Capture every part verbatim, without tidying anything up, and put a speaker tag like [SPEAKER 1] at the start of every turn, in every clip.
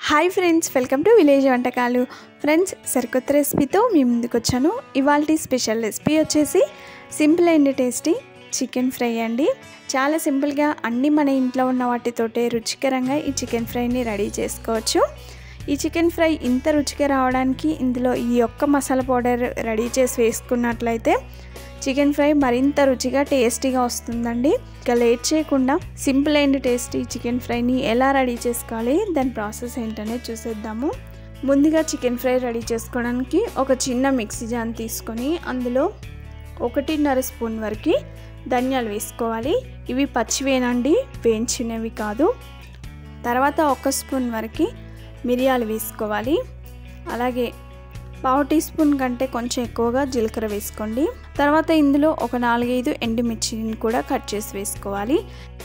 [SPEAKER 1] Hi friends, welcome to village వంటకాలు. Friends, సరికొత్త రెసిపీతో మీ ముందుకు వచ్చాను. ఇవాల్టి స్పెషల్ రెసిపీ వచ్చేసి simple and tasty chicken fry అండి. చాలా సింపుల్గా అన్నీ మన ఇంట్లో ఉన్న వాటితోటే రుచికరంగా ఈ చికెన్ ఫ్రైని రెడీ చేసుకోవచ్చు. ఈ చికెన్ ఫ్రై ఇంత రుచిగా రావడానికి ఇందులో ఈ ఒక్క మసాలా పౌడర్ రెడీ చేసి వేసుకున్నట్లయితే చికెన్ ఫ్రై మరింత రుచిగా టేస్టీగా వస్తుందండి. ఇక లేట్ చేయకుండా సింపుల్ అండ్ టేస్టీ చికెన్ ఫ్రైని ఎలా రెడీ చేసుకోవాలి, దాని ప్రాసెస్ ఏంటనే చూసేద్దాము. ముందుగా చికెన్ ఫ్రై రెడీ చేసుకోవడానికి ఒక చిన్న మిక్సీ జార్ తీసుకొని అందులో ఒకటిన్నర స్పూన్ వరకు ధనియాలు వేసుకోవాలి. ఇవి పచ్చివేనండి, వేయించినవి కాదు. తర్వాత ఒక స్పూన్ వరకు మిరియాలు వేసుకోవాలి. అలాగే పావు టీ స్పూన్ కంటే కొంచెం ఎక్కువగా జీలకర్ర వేసుకోండి. తర్వాత ఇందులో ఒక నాలుగైదు ఎండుమిర్చిని కూడా కట్ చేసి వేసుకోవాలి.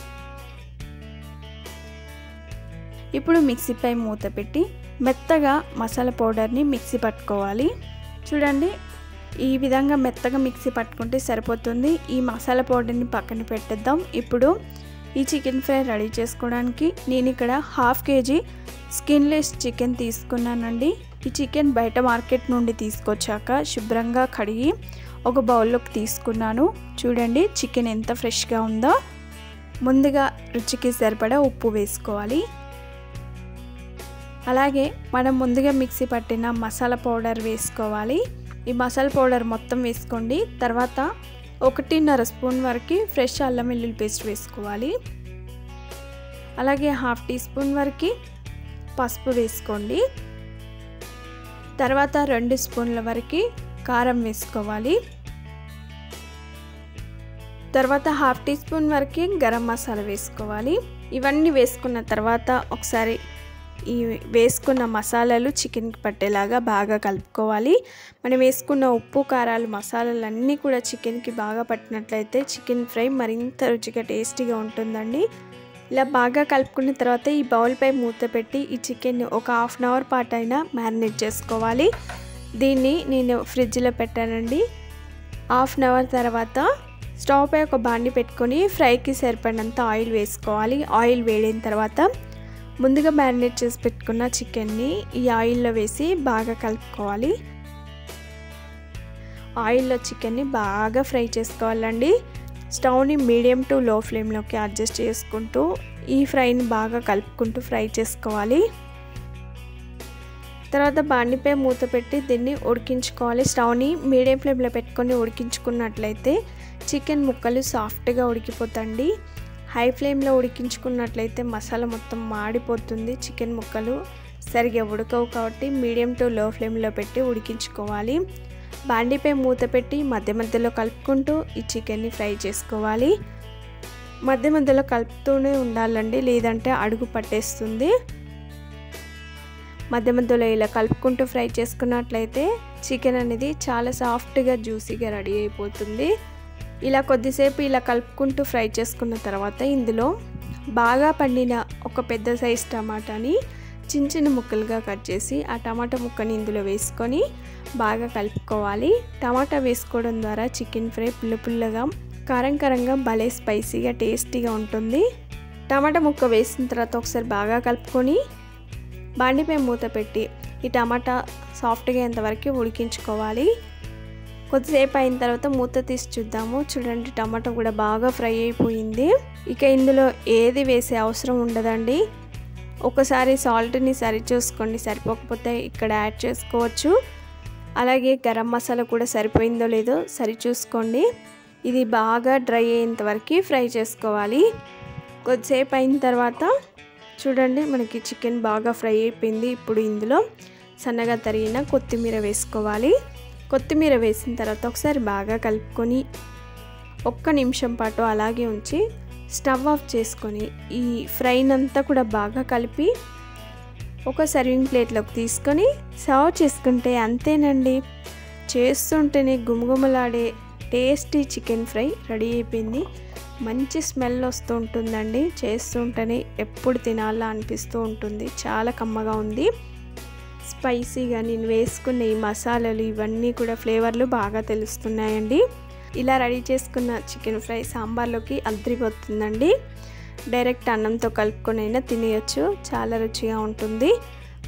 [SPEAKER 1] ఇప్పుడు మిక్సీపై మూత పెట్టి మెత్తగా మసాలా పౌడర్ని మిక్సీ పట్టుకోవాలి. చూడండి, ఈ విధంగా మెత్తగా మిక్సీ పట్టుకుంటే సరిపోతుంది. ఈ మసాలా పౌడర్ని పక్కన పెట్టేద్దాం. ఇప్పుడు ఈ చికెన్ ఫ్రై రెడీ చేసుకోవడానికి నేను ఇక్కడ హాఫ్ కేజీ స్కిన్లెస్ చికెన్ తీసుకున్నానండి. ఈ చికెన్ బయట మార్కెట్ నుండి తీసుకొచ్చాక శుభ్రంగా కడిగి ఒక బౌల్లోకి తీసుకున్నాను. చూడండి చికెన్ ఎంత ఫ్రెష్గా ఉందో. ముందుగా రుచికి సరిపడా ఉప్పు వేసుకోవాలి. అలాగే మనం ముందుగా మిక్సీ పట్టిన మసాలా పౌడర్ వేసుకోవాలి. ఈ మసాలా పౌడర్ మొత్తం వేసుకోండి. తర్వాత ఒకటిన్నర స్పూన్ వరకు ఫ్రెష్ అల్లం వెల్లుల్లి పేస్ట్ వేసుకోవాలి. అలాగే హాఫ్ టీ స్పూన్ వరకు పసుపు వేసుకోండి. తర్వాత రెండు స్పూన్ల వరకు కారం వేసుకోవాలి. తర్వాత హాఫ్ టీ స్పూన్ వరకు గరం మసాలా వేసుకోవాలి. ఇవన్నీ వేసుకున్న తర్వాత ఒకసారి ఈ వేసుకున్న మసాలాలు చికెన్కి పట్టేలాగా బాగా కలుపుకోవాలి. మనం వేసుకున్న ఉప్పు కారాలు మసాలాలు అన్నీ కూడా చికెన్కి బాగా పట్టినట్లయితే చికెన్ ఫ్రై మరింత రుచిగా టేస్టీగా ఉంటుందండి. ఇలా బాగా కలుపుకున్న తర్వాత ఈ బౌల్పై మూత పెట్టి ఈ చికెన్ని ఒక హాఫ్ అన్ అవర్ పాటు అయినా మ్యారినేట్ చేసుకోవాలి. దీన్ని నేను ఫ్రిడ్జ్లో పెట్టానండి. హాఫ్ అన్ అవర్ తర్వాత స్టవ్ పై ఒక బాండి పెట్టుకొని ఫ్రైకి సరిపడినంత ఆయిల్ వేసుకోవాలి. ఆయిల్ వేడిన తర్వాత ముందుగా మ్యారినేట్ చేసి పెట్టుకున్న చికెన్ని ఈ ఆయిల్లో వేసి బాగా కలుపుకోవాలి. ఆయిల్లో చికెన్ని బాగా ఫ్రై చేసుకోవాలండి. స్టవ్ని మీడియం టు లో ఫ్లేమ్లోకి అడ్జస్ట్ చేసుకుంటూ ఈ ఫ్రైని బాగా కలుపుకుంటూ ఫ్రై చేసుకోవాలి. తర్వాత బాండిపై మూత పెట్టి దీన్ని ఉడికించుకోవాలి. స్టవ్ని మీడియం ఫ్లేమ్లో పెట్టుకొని ఉడికించుకున్నట్లయితే చికెన్ ముక్కలు సాఫ్ట్గా ఉడికిపోతాయండి. హై ఫ్లేమ్లో ఉడికించుకున్నట్లయితే మసాలా మొత్తం మాడిపోతుంది. చికెన్ ముక్కలు సరిగ్గా ఉడకవు కాబట్టి మీడియం టు లో ఫ్లేమ్లో పెట్టి ఉడికించుకోవాలి. బాండిపై మూత పెట్టి మధ్య మధ్యలో కలుపుకుంటూ ఈ చికెన్ని ఫ్రై చేసుకోవాలి. మధ్య మధ్యలో కలుపుతూనే ఉండాలండి, లేదంటే అడుగు పట్టేస్తుంది. మధ్య మధ్యలో ఇలా కలుపుకుంటూ ఫ్రై చేసుకున్నట్లయితే చికెన్ అనేది చాలా సాఫ్ట్గా జ్యూసీగా రెడీ అయిపోతుంది. ఇలా కొద్దిసేపు ఇలా కలుపుకుంటూ ఫ్రై చేసుకున్న తర్వాత ఇందులో బాగా పండిన ఒక పెద్ద సైజ్ టమాటాని చిన్న చిన్న ముక్కలుగా కట్ చేసి ఆ టమాటా ముక్కని ఇందులో వేసుకొని బాగా కలుపుకోవాలి. టమాటా వేసుకోవడం ద్వారా చికెన్ ఫ్రై పుల్ల పుల్లగా కారం కారంగా భలే స్పైసీగా టేస్టీగా ఉంటుంది. టమాటా ముక్క వేసిన తర్వాత ఒకసారి బాగా కలుపుకొని బాండిపై మూత పెట్టి ఈ టమాటా సాఫ్ట్గా అయ్యేంతవరకు ఉడికించుకోవాలి. కొద్దిసేపు అయిన తర్వాత మూత తీసి చూద్దాము. చూడండి, టమాటా కూడా బాగా ఫ్రై అయిపోయింది. ఇక ఇందులో ఏది వేసే అవసరం ఉండదండి. ఒకసారి సాల్ట్ని సరి చూసుకోండి, సరిపోకపోతే ఇక్కడ యాడ్ చేసుకోవచ్చు. అలాగే గరం మసాలా కూడా సరిపోయిందో లేదో సరి చూసుకోండి. ఇది బాగా డ్రై అయ్యేంత వరకు ఫ్రై చేసుకోవాలి. కొద్దిసేపు అయిన తర్వాత చూడండి, మనకి చికెన్ బాగా ఫ్రై అయిపోయింది. ఇప్పుడు ఇందులో సన్నగా తరిగిన కొత్తిమీర వేసుకోవాలి. కొత్తిమీర వేసిన తర్వాత ఒకసారి బాగా కలుపుకొని ఒక్క నిమిషం పాటు అలాగే ఉంచి స్టవ్ ఆఫ్ చేసుకొని ఈ ఫ్రైనంతా కూడా బాగా కలిపి ఒక సర్వింగ్ ప్లేట్లోకి తీసుకొని సర్వ్ చేసుకుంటే అంతేనండి. చేస్తుంటేనే గుమగుమలాడే టేస్టీ చికెన్ ఫ్రై రెడీ అయిపోయింది. మంచి స్మెల్ వస్తూ ఉంటుందండి. చేస్తుంటేనే ఎప్పుడు తినాలా అనిపిస్తూ ఉంటుంది. చాలా కమ్మగా ఉంది, స్పైసీగా. నేను వేసుకున్న ఈ మసాలాలు ఇవన్నీ కూడా ఫ్లేవర్లు బాగా తెలుస్తున్నాయండి. ఇలా రెడీ చేసుకున్న చికెన్ ఫ్రై సాంబార్లోకి అద్రిపోతుందండి. డైరెక్ట్ అన్నంతో కలుపుకొని అయినా తినేయచ్చు, చాలా రుచిగా ఉంటుంది.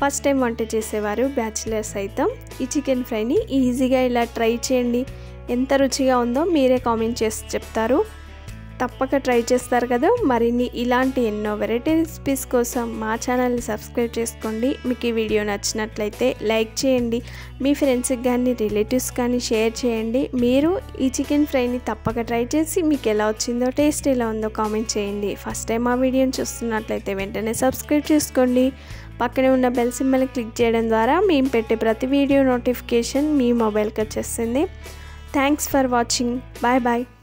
[SPEAKER 1] ఫస్ట్ టైం వంట చేసేవారు బ్యాచిలర్స్ అయితే ఈ చికెన్ ఫ్రైని ఈజీగా ఇలా ట్రై చేయండి. ఎంత రుచిగా ఉందో మీరే కామెంట్ చేసి చెప్తారు. తప్పక ట్రై చేస్తారు కదా. మరిన్ని ఇలాంటి ఎన్నో వెరైటీ రెసిపీస్ కోసం మా ఛానల్ని సబ్స్క్రైబ్ చేసుకోండి. మీకు ఈ వీడియో నచ్చినట్లయితే లైక్ చేయండి. మీ ఫ్రెండ్స్కి కానీ రిలేటివ్స్ కానీ షేర్ చేయండి. మీరు ఈ చికెన్ ఫ్రైని తప్పక ట్రై చేసి మీకు ఎలా వచ్చిందో, టేస్ట్ ఎలా ఉందో కామెంట్ చేయండి. ఫస్ట్ టైం ఆ వీడియోని చూస్తున్నట్లయితే వెంటనే సబ్స్క్రైబ్ చేసుకోండి. పక్కనే ఉన్న బెల్ సింబల్ని క్లిక్ చేయడం ద్వారా మేము పెట్టే ప్రతి వీడియో నోటిఫికేషన్ మీ మొబైల్కి వచ్చేస్తుంది. Thanks for watching. Bye bye.